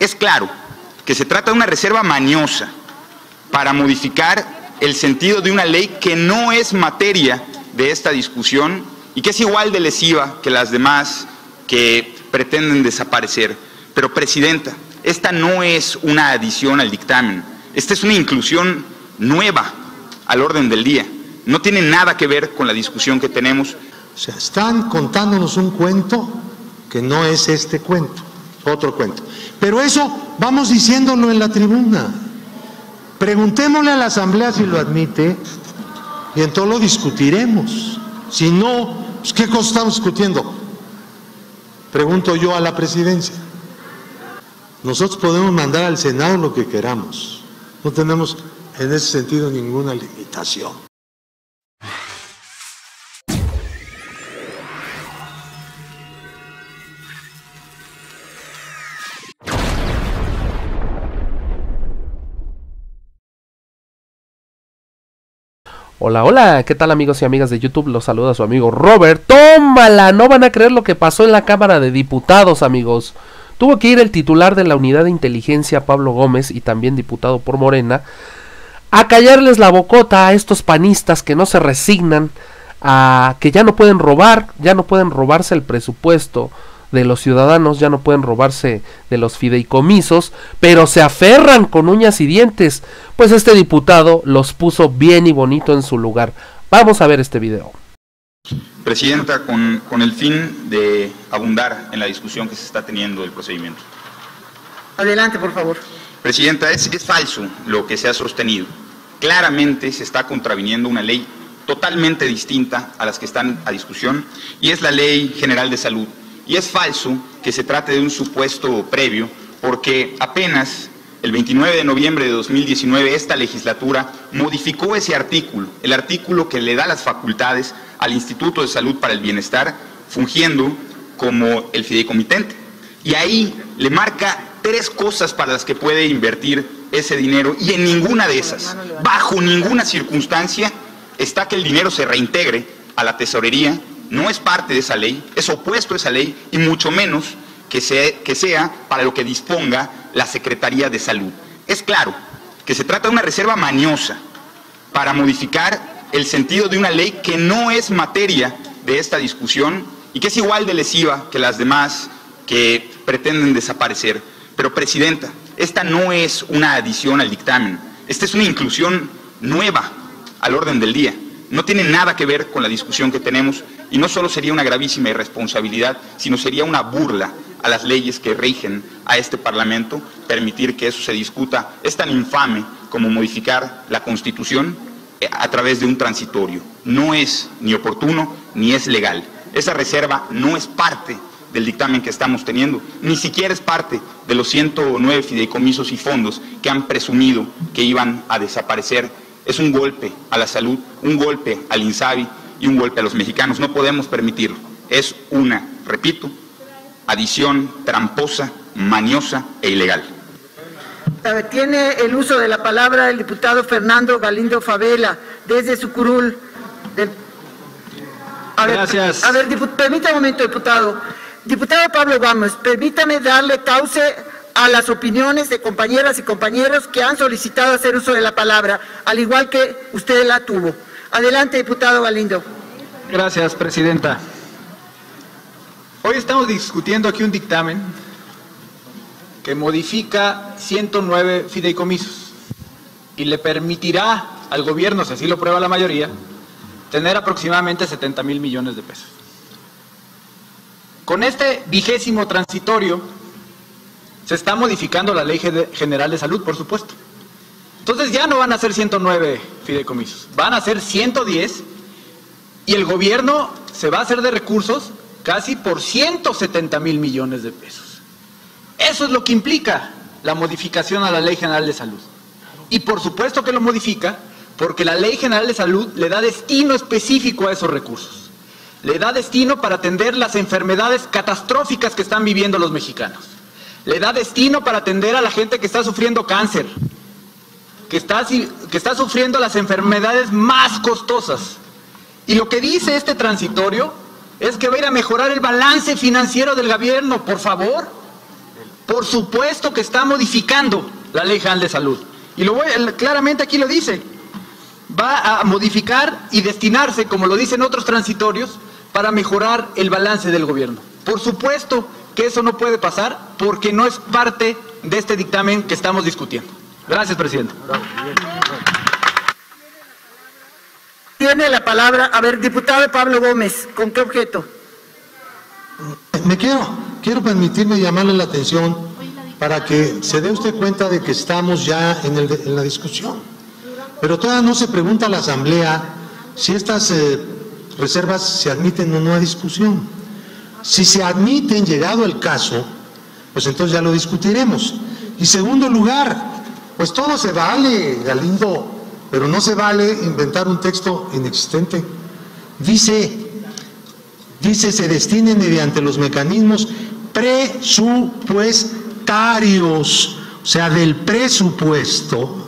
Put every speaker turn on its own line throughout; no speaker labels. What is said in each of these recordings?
Es claro que se trata de una reserva mañosa para modificar el sentido de una ley que no es materia de esta discusión y que es igual de lesiva que las demás que pretenden desaparecer. Pero, Presidenta, esta no es una adición al dictamen, esta es una inclusión nueva al orden del día. No tiene nada que ver con la discusión que tenemos.
O sea, están contándonos un cuento que no es este cuento, otro cuento. Pero eso vamos diciéndolo en la tribuna. Preguntémosle a la Asamblea si lo admite y entonces lo discutiremos. Si no, pues, ¿qué cosa estamos discutiendo? Pregunto yo a la presidencia. Nosotros podemos mandar al Senado lo que queramos. No tenemos en ese sentido ninguna limitación.
Hola, hola, ¿qué tal amigos y amigas de YouTube? Los saluda su amigo Robert. ¡Tómala! No van a creer lo que pasó en la Cámara de Diputados, amigos. Tuvo que ir el titular de la Unidad de Inteligencia, Pablo Gómez, y también diputado por Morena, a callarles la bocota a estos panistas que no se resignan a que ya no pueden robar, ya no pueden robarse el presupuesto de los ciudadanos, ya no pueden robarse de los fideicomisos, pero se aferran con uñas y dientes, pues este diputado los puso bien y bonito en su lugar. Vamos a ver este video.
Presidenta, con el fin de abundar en la discusión que se está teniendo del procedimiento.
Adelante, por favor.
Presidenta, es falso lo que se ha sostenido. Claramente se está contraviniendo una ley totalmente distinta a las que están a discusión, y es la Ley General de Salud. Y es falso que se trate de un supuesto previo, porque apenas el 29 de noviembre de 2019 esta legislatura modificó ese artículo, el artículo que le da las facultades al Instituto de Salud para el Bienestar, fungiendo como el fideicomitente. Y ahí le marca 3 cosas para las que puede invertir ese dinero, y en ninguna de esas, bajo ninguna circunstancia, está que el dinero se reintegre a la tesorería. No es parte de esa ley, es opuesto a esa ley, y mucho menos que sea para lo que disponga la Secretaría de Salud. Es claro que se trata de una reserva mañosa para modificar el sentido de una ley que no es materia de esta discusión y que es igual de lesiva que las demás que pretenden desaparecer. Pero, Presidenta, esta no es una adición al dictamen, esta es una inclusión nueva al orden del día. No tiene nada que ver con la discusión que tenemos, y no solo sería una gravísima irresponsabilidad, sino sería una burla a las leyes que rigen a este Parlamento. Permitir que eso se discuta es tan infame como modificar la Constitución a través de un transitorio. No es ni oportuno ni es legal. Esa reserva no es parte del dictamen que estamos teniendo, ni siquiera es parte de los 109 fideicomisos y fondos que han presumido que iban a desaparecer. Es un golpe a la salud, un golpe al INSABI y un golpe a los mexicanos. No podemos permitirlo. Es una, repito, adición tramposa, mañosa e ilegal.
Tiene el uso de la palabra el diputado Fernando Galindo Favela, desde su curul.
Gracias.
A ver, permítame un momento, diputado. Diputado Pablo Gómez, permítame darle cauce a las opiniones de compañeras y compañeros que han solicitado hacer uso de la palabra, al igual que usted la tuvo. Adelante, diputado Galindo.
Gracias, Presidenta. Hoy estamos discutiendo aquí un dictamen que modifica 109 fideicomisos y le permitirá al gobierno, si así lo prueba la mayoría, tener aproximadamente 70,000 millones de pesos. Con este 20º transitorio se está modificando la Ley General de Salud, por supuesto. Entonces ya no van a ser 109 fideicomisos, van a ser 110, y el gobierno se va a hacer de recursos casi por 170,000 millones de pesos. Eso es lo que implica la modificación a la Ley General de Salud. Y por supuesto que lo modifica porque la Ley General de Salud le da destino específico a esos recursos. Le da destino para atender las enfermedades catastróficas que están viviendo los mexicanos. Le da destino para atender a la gente que está sufriendo cáncer, que está sufriendo las enfermedades más costosas. Y lo que dice este transitorio es que va a ir a mejorar el balance financiero del gobierno. Por favor, Por supuesto que está modificando la Ley General de Salud. Y claramente aquí lo dice. Va a modificar y destinarse, como lo dicen otros transitorios, para mejorar el balance del gobierno. Por supuesto que eso no puede pasar porque no es parte de este dictamen que estamos discutiendo. Gracias, presidente.
Tiene la palabra, diputado Pablo Gómez, ¿con qué objeto?
Quiero permitirme llamarle la atención para que se dé usted cuenta de que estamos ya en la discusión. Pero todavía no se pregunta a la Asamblea si estas reservas se admiten o no a discusión. Si se admiten, llegado el caso, pues entonces ya lo discutiremos. Y segundo lugar, pues todo se vale, Galindo, pero no se vale inventar un texto inexistente. Dice se destinen mediante los mecanismos presupuestarios, o sea, del presupuesto,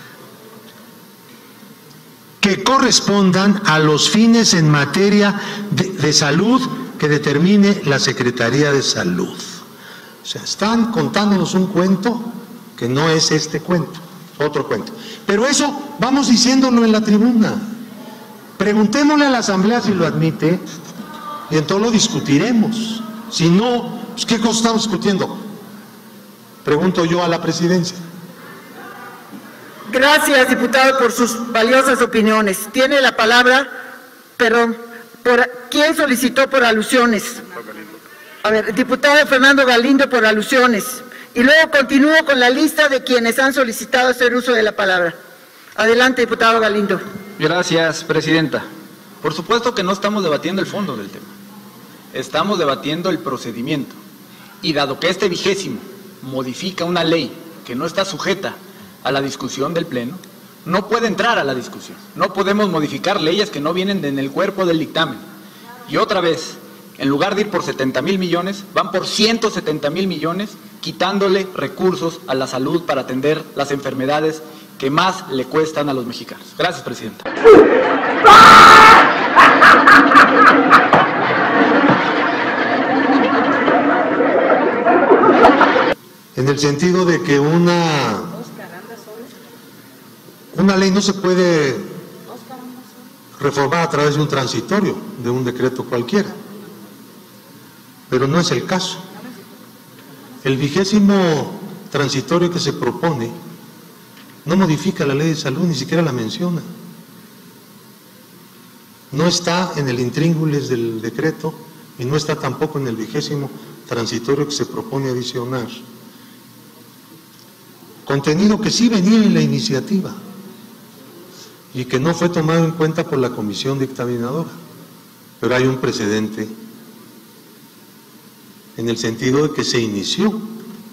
que correspondan a los fines en materia de salud que determine la Secretaría de Salud. O sea, están contándonos un cuento que no es este cuento, otro cuento. Pero eso vamos diciéndolo en la tribuna. Preguntémosle a la Asamblea si lo admite y entonces lo discutiremos. Si no, pues ¿qué cosa estamos discutiendo? Pregunto yo a la presidencia.
Gracias, diputado, por sus valiosas opiniones. Tiene la palabra, ¿quién solicitó por alusiones? Diputado Fernando Galindo por alusiones. Y luego continúo con la lista de quienes han solicitado hacer uso de la palabra. Adelante, diputado Galindo.
Gracias, presidenta. Por supuesto que no estamos debatiendo el fondo del tema. Estamos debatiendo el procedimiento. Y dado que este 20º modifica una ley que no está sujeta a la discusión del Pleno, no puede entrar a la discusión. No podemos modificar leyes que no vienen en el cuerpo del dictamen. Y otra vez, en lugar de ir por 70,000 millones, van por 170,000 millones, quitándole recursos a la salud para atender las enfermedades que más le cuestan a los mexicanos. Gracias, presidenta.
En el sentido de que una ley no se puede reformar a través de un transitorio, de un decreto cualquiera. Pero no es el caso. El 20º transitorio que se propone no modifica la ley de salud, ni siquiera la menciona. No está en el intríngulis del decreto y no está tampoco en el 20º transitorio que se propone adicionar. Contenido que sí venía en la iniciativa y que no fue tomado en cuenta por la comisión dictaminadora. Pero hay un precedente en el sentido de que se inició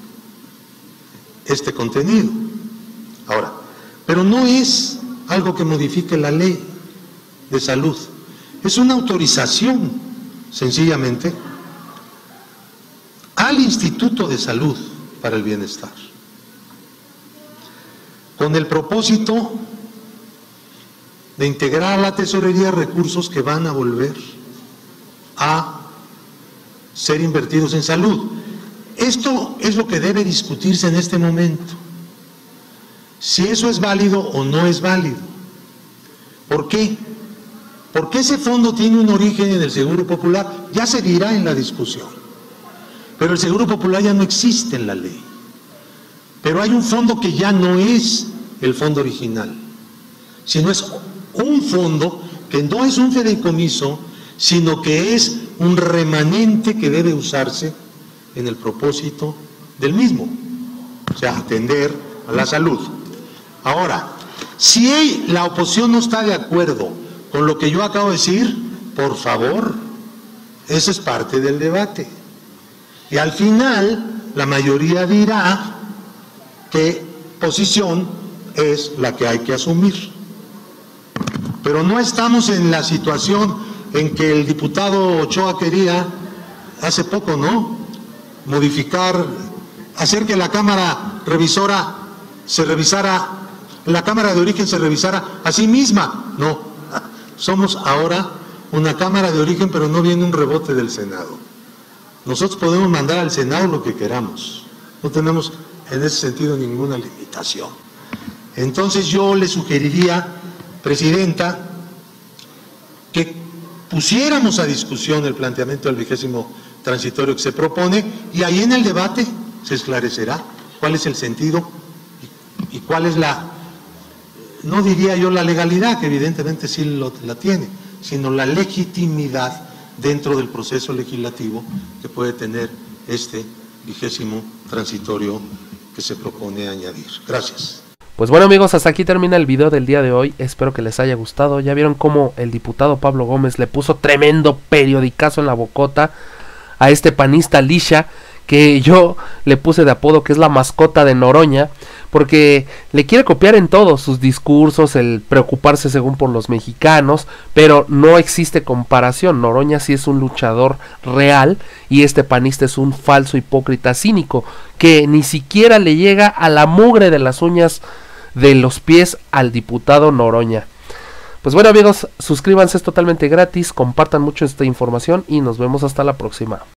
este contenido. Ahora, pero no es algo que modifique la ley de salud, es una autorización, sencillamente, al Instituto de Salud para el Bienestar, con el propósito de integrar a la tesorería recursos que van a volver a ser invertidos en salud. Esto es lo que debe discutirse en este momento. Si eso es válido o no es válido. ¿Por qué? Porque ese fondo tiene un origen en el Seguro Popular, ya se dirá en la discusión. Pero el Seguro Popular ya no existe en la ley. Pero hay un fondo que ya no es el fondo original, sino es un fondo que no es un fideicomiso, sino que es un remanente que debe usarse en el propósito del mismo, o sea, atender a la salud. Ahora, si la oposición no está de acuerdo con lo que yo acabo de decir, por favor, eso es parte del debate. Y al final, la mayoría dirá qué posición es la que hay que asumir. Pero no estamos en la situación en que el diputado Ochoa quería hace poco, ¿no? Modificar, hacer que la Cámara revisora se revisara, la Cámara de Origen se revisara a sí misma. No, somos ahora una Cámara de Origen, pero no viene un rebote del Senado. Nosotros podemos mandar al Senado lo que queramos, No tenemos en ese sentido ninguna limitación. Entonces yo le sugeriría, Presidenta, que pusiéramos a discusión el planteamiento del 20º transitorio que se propone y ahí en el debate se esclarecerá cuál es el sentido y cuál es la, no diría yo la legalidad, que evidentemente sí la tiene, sino la legitimidad dentro del proceso legislativo que puede tener este 20º transitorio que se propone añadir. Gracias.
Pues bueno amigos, hasta aquí termina el video del día de hoy, espero que les haya gustado. Ya vieron cómo el diputado Pablo Gómez le puso tremendo periodicazo en la bocota a este panista Lisha, que yo le puse de apodo que es la mascota de Noroña, porque le quiere copiar en todos sus discursos, el preocuparse según por los mexicanos, pero no existe comparación. Noroña sí es un luchador real y este panista es un falso hipócrita cínico, que ni siquiera le llega a la mugre de las uñas de los pies al diputado Noroña. Pues bueno amigos, suscríbanse, es totalmente gratis, compartan mucho esta información y nos vemos hasta la próxima.